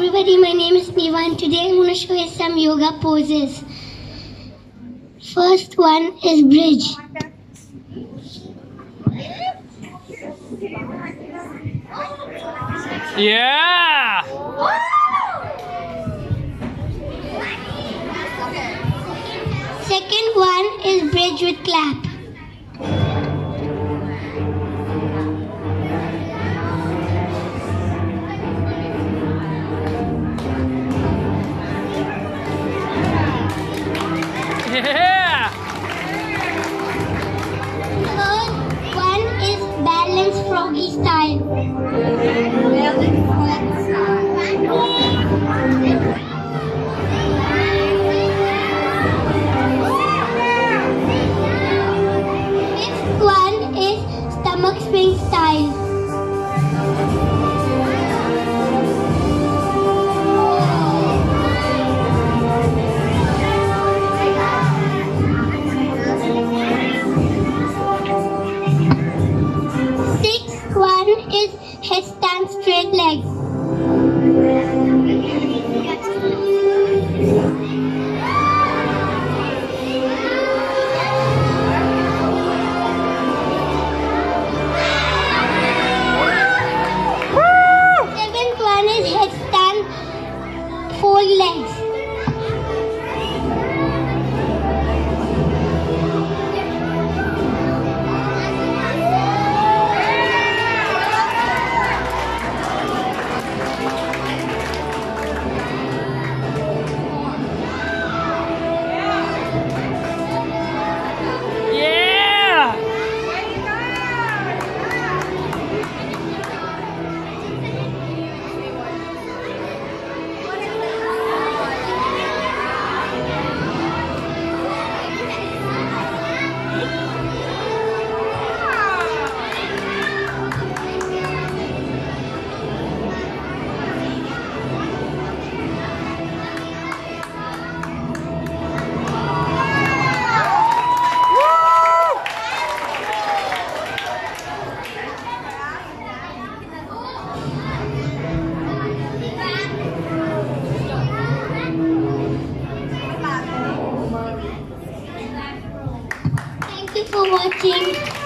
everybody, my name is Nivaan. Today I'm going to show you some yoga poses. First one is bridge. Yeah! Second one is bridge with clap. Yeah! Third one is balance froggy style. Fifth one is stomach swing style. Sixth one is headstand straight leg. Seventh one is headstand fold legs. Yeah! Thank you for watching.